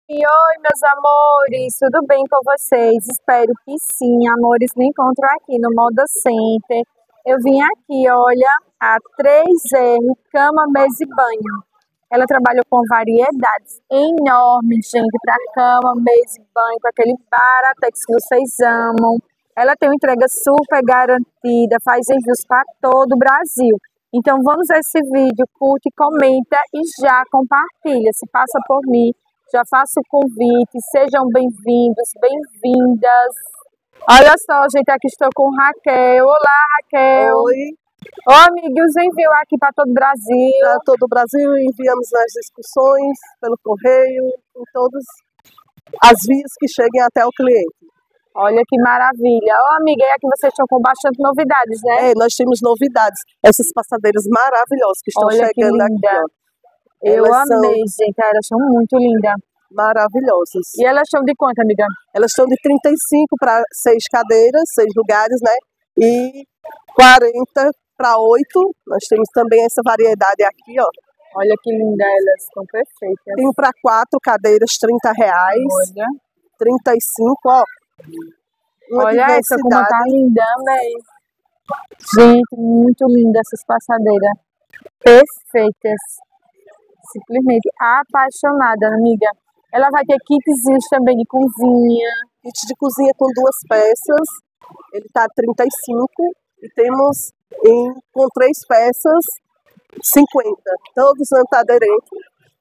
Oi, meus amores, tudo bem com vocês? Espero que sim, amores. Me encontro aqui no Moda Center. Eu vim aqui, olha, a 3R Cama, Mesa e Banho. Ela trabalha com variedades enormes, gente, para cama, mesa e banho, com aquele baratex que vocês amam. Ela tem uma entrega super garantida, faz envios para todo o Brasil. Então vamos a esse vídeo, curte, comenta e já compartilha. Se passa por mim, já faço o convite, sejam bem-vindos, bem-vindas. Olha só, gente, aqui estou com Raquel. Olá, Raquel. Oi. Ô, amigos, enviou aqui para todo o Brasil. Para todo o Brasil, enviamos nas discussões, pelo correio, em todas as vias que cheguem até o cliente. Olha que maravilha. Ô, amiga, e aqui vocês estão com bastante novidades, né? Nós temos novidades. Essas passadeiras maravilhosas que estão chegando aqui. Ó. Eu amei, gente. Elas são muito lindas. Maravilhosas. E elas são de quanto, amiga? Elas são de 35 para 6 cadeiras, 6 lugares, né? E 40 para 8. Nós temos também essa variedade aqui, ó. Olha que linda, elas estão perfeitas. Tem para 4 cadeiras, R$30. Olha. 35, ó. Olha essa como tá linda, velho. Gente, muito linda essas passadeiras. Perfeitas. Simplesmente apaixonada, amiga. Ela vai ter kitzinhos também de cozinha. Kit de cozinha com 2 peças. Ele tá 35. E temos com 3 peças 50. Todos antiaderentes.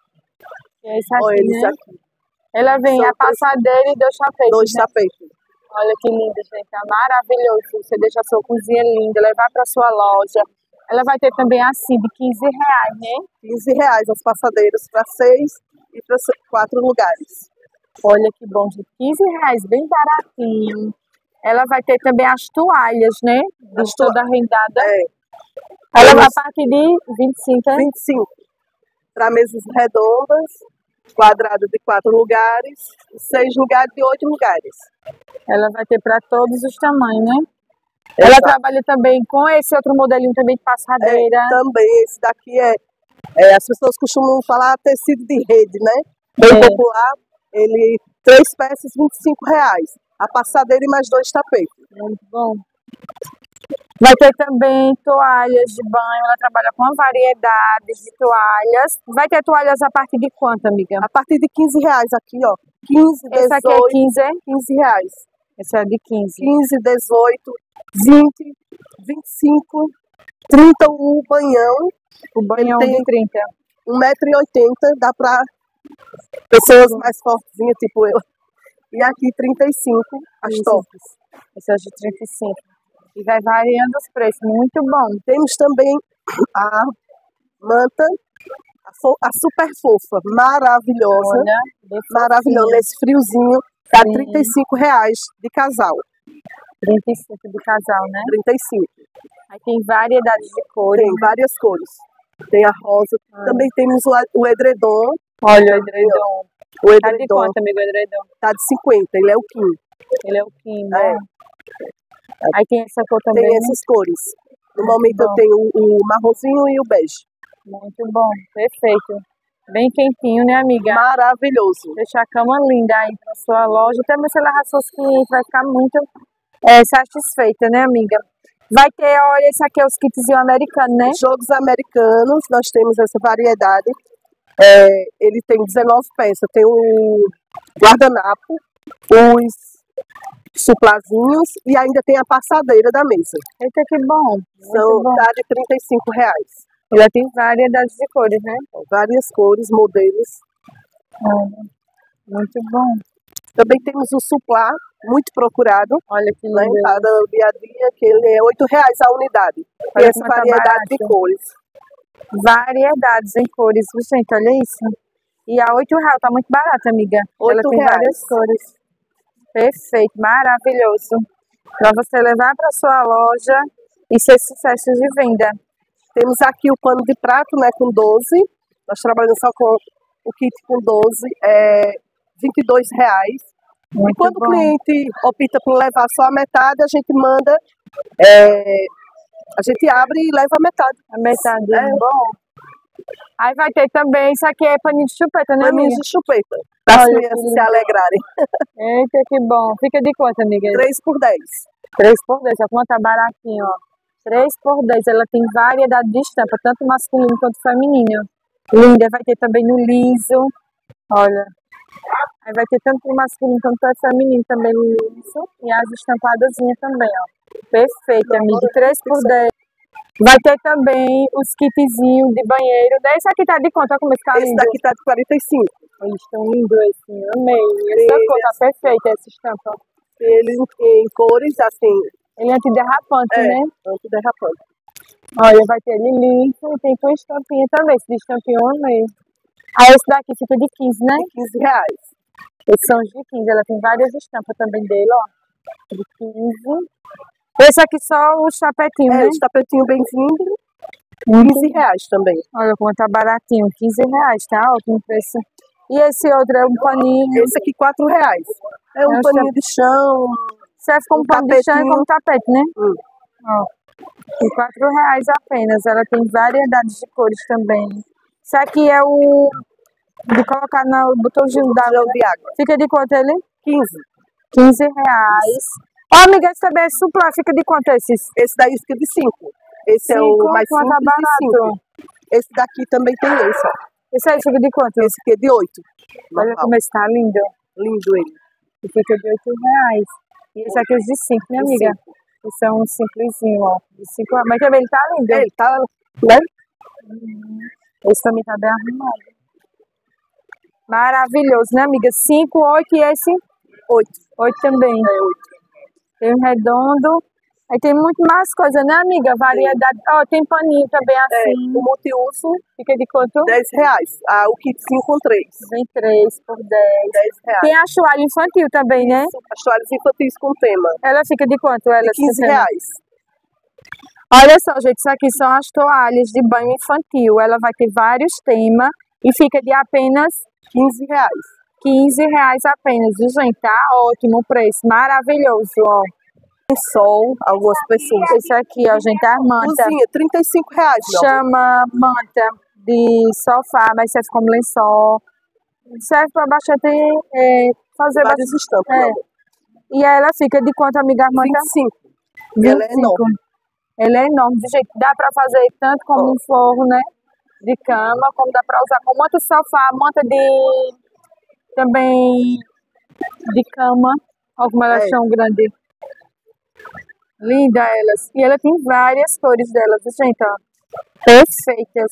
E esse aqui, olha eles né? aqui. Ela vem a passadeira e 2 tapetes. 2 tapetes. Olha que linda, gente. É maravilhoso. Você deixa a sua cozinha linda, levar para sua loja. Ela vai ter também assim, de R$15, né? R$15 as passadeiras para 6 e para 4 lugares. Olha que bom, gente. R$15, bem baratinho. Ela vai ter também as toalhas, né? Toda arrendada. Ela vai a partir de 25, né? 25. Para mesas redondas, quadrado de 4 lugares, 6 lugares e 8 lugares. Ela vai ter para todos os tamanhos, né? Ela trabalha também com esse outro modelinho também de passadeira. Também, esse daqui as pessoas costumam falar tecido de rede, né? Bem popular. Ele, 3 peças, R$25. A passadeira e mais 2 tapetes. Muito bom. Vai ter também toalhas de banho. Ela trabalha com uma variedade de toalhas. Vai ter toalhas a partir de quanto, amiga? A partir de R$15 aqui, ó. 15, 18. Essa aqui é 15, é? R$15. Essa é de 15. 15, 18, 20, 25, 30 o banhão. O banhão tem de 30. 1,80 m, dá para pessoas mais fortezinhas, tipo eu. E aqui 35, as tops. Essas de 35. E vai variando os preços, muito bom. Temos também a manta, a super fofa, maravilhosa. Olha, maravilhosa, nesse friozinho, tá R$35 de casal. 35 de casal, né? 35. Aí tem variedades de cores. Tem várias cores. Tem a rosa. Também temos o edredom. Olha o edredom. O edredom. Tá de quanto, amigo, o edredom? Tá de 50, ele é o Kim. Ele é o Kim, né? Aí tem essa cor também. Tem essas cores. No momento eu tenho o marronzinho e o bege. Muito bom, perfeito. Bem quentinho, né, amiga? Maravilhoso. Deixar a cama linda aí pra sua loja. Também você levar seus clientes, vai ficar muito satisfeita, né, amiga? Vai ter, olha, esse aqui é os kitzinhos americanos, né? Jogos americanos, nós temos essa variedade. Ele tem 19 peças. Tem o guardanapo, os suplazinhos e ainda tem a passadeira da mesa. Eita, que bom. Tá de R$35. Ela tem variedades de cores, né? Várias cores, modelos. Muito bom. Também temos o suplá, muito procurado. Olha que lindo. Cada dia a dia, que ele é R$8 a unidade. Tem essa variedade de cores. Variedades em cores, gente, olha isso. E a R$8 tá muito barata, amiga. Ela tem várias cores. Perfeito, maravilhoso. Para você levar para sua loja e ser sucesso de venda. Temos aqui o pano de prato, né, com 12. Nós trabalhamos só com o kit com 12, R$22. E quando o cliente opta por levar só a metade, a gente manda, a gente abre e leva a metade. A metade, bom. Aí vai ter também, isso aqui é paninho de chupeta, né, paninho de chupeta. Para as Olha que crianças se lindo. alegrarem. Eita, que bom. Fica de quanto, amiga? 3 por 10. 3 por 10, olha como tá baratinho, ó. 3 por 10, ela tem variedade de estampa, tanto masculino quanto feminino. Linda, vai ter também no liso, olha. Aí vai ter tanto no masculino quanto no feminino também no liso. E as estampadazinhas também, ó. Perfeito, amiga. 3 por 10. Vai ter também os kitzinhos de banheiro. Esse aqui tá de quanto? Olha como esse tá Esse lindo. daqui tá de 45. Eles estão lindos esse, amei. Essa cor tá perfeita, essa estampa. Ele em cores assim. Ele é antiderrapante, né? Antiderrapante. Olha, vai ter lilique e tem com estampinha também. Esse de estampinha eu amei. Aí esse daqui fica de 15, né? R$15. Esses são os de 15. Ela tem várias estampas também dele, ó. De 15. Esse aqui só o chapetinho, né? O tapetinho bem-vindo. R$15 também. Olha como tá baratinho. R$15, tá ótimo o preço. E esse outro é um paninho. Esse aqui R$4. É um paninho de chão. Serve como pano de chão e como tapete, né? Ó. Por R$4 apenas. Ela tem variedades de cores também. Esse aqui é o de colocar no botãozinho d'água. De água. Fica de quanto ele? 15. R$15. Ó, amiga, esse também é suplá. Fica de quanto esses? Esse daí fica de 5. Esse é o mais simples tá barato. de 5. Esse daqui também tem esse, ó. Esse aí fica de quanto? Esse aqui é de 8. Olha Normal. como esse tá lindo. Lindo ele. E fica de R$8. E esse aqui é os de 5, né, amiga? Esse é um simplesinho, ó. De 5. Mas também ele tá lindo. Ele tá, né? Esse também tá bem arrumado. Maravilhoso, né, amiga? 5, 8 e esse? 8. 8 também. É 8. Tem um redondo. Aí tem muito mais coisa, né, amiga? Variedade. Ó, tem paninho também assim. O multiuso, Fica de quanto? R$10. O kitzinho com 3. Vem 3 por 10. R$10. Tem a toalha infantil também, né? As toalhas infantis com tema. Ela fica de quanto? Ela De R$15. Olha só, gente, isso aqui são as toalhas de banho infantil. Ela vai ter vários temas e fica de apenas R$15. R$15 apenas, viu, gente? Tá ótimo o preço, maravilhoso, ó. Lençol, algumas pessoas. Esse aqui, ó, gente, a manta. Cozinha, R$35. Chama manta de sofá, mas serve como lençol. Serve para bastante fazer Várias estampas. E ela fica de quanto, amiga, a manta? 25. Ela é enorme. Ela é enorme, de jeito que dá para fazer tanto como um forro, né? De cama, como dá para usar com manta de sofá, manta de também de cama. Olha como elas são grandes. Linda elas. E ela tem várias cores delas, gente, ó. Perfeitas.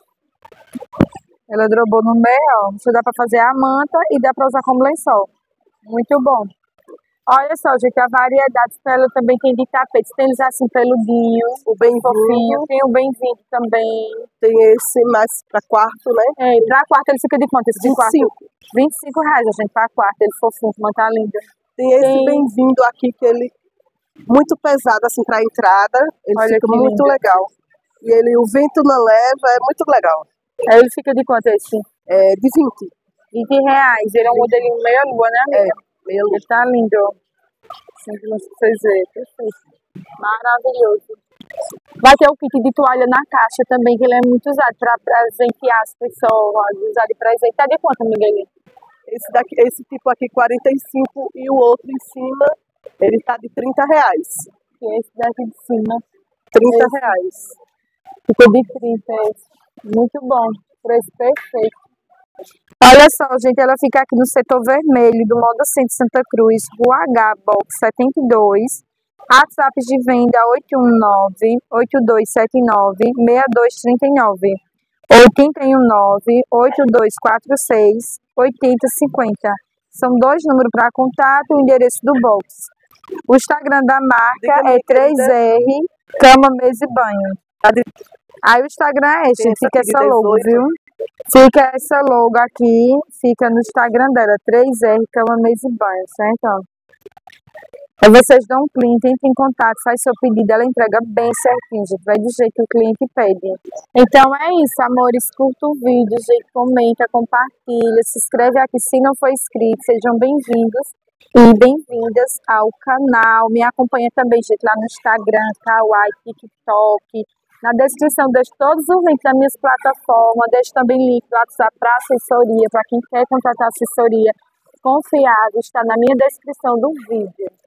Ela drobou no meio, ó. Você dá para fazer a manta e dá para usar como lençol. Muito bom. Olha só, gente, a variedade dela também tem de tapetes. Tem eles assim peludinhos, o bem fofinho. Tem o bem-vindo também. Tem esse mais para quarto, né? Para quarto ele fica de quanto? Esse de quarto? R$25, gente, para quarto. Ele fofinho, como tá lindo. Tem esse bem-vindo aqui que ele muito pesado assim para entrada. Ele fica muito legal. E ele, o vento não leva, é muito legal. Aí ele fica de quanto esse? De 20. R$20. Ele é um modelinho meia-lua, né, amiga? Meia-lua. Ele tá lindo. Sempre não vocês verem. Perfeito. Maravilhoso. Vai ter o kit de toalha na caixa também, que ele é muito usado para presentear as pessoas, usar de presente. Tá de quanto, Miguel? Esse tipo aqui, 45, e o outro em cima, ele tá de R$30. E esse daqui de cima, R$30. Fica de 30 esse. Muito bom. Preço perfeito. Olha só, gente, ela fica aqui no setor vermelho do Moda Centro Santa Cruz, Rua H, Box 72. WhatsApp de venda 819-8279-6239 ou 819-8246-8050. São 2 números para contato e o endereço do box. O Instagram da marca é 3R Cama, Mesa e Banho. Aí o Instagram é este, fica essa logo, viu? Fica essa logo aqui, fica no Instagram dela, 3R Cama, Mesa e Banho, certo? Aí vocês dão um cliente, entra em contato, faz seu pedido, ela entrega bem certinho, gente, vai do jeito que o cliente pede. Então é isso, amores, curta o vídeo, gente, comenta, compartilha, se inscreve aqui se não for inscrito, sejam bem-vindos e bem-vindas ao canal. Me acompanha também, gente, lá no Instagram, Kawaii, TikTok, Na descrição deixo todos os links das minhas plataformas, deixo também link do WhatsApp para assessoria, para quem quer contratar assessoria confiável, está na minha descrição do vídeo.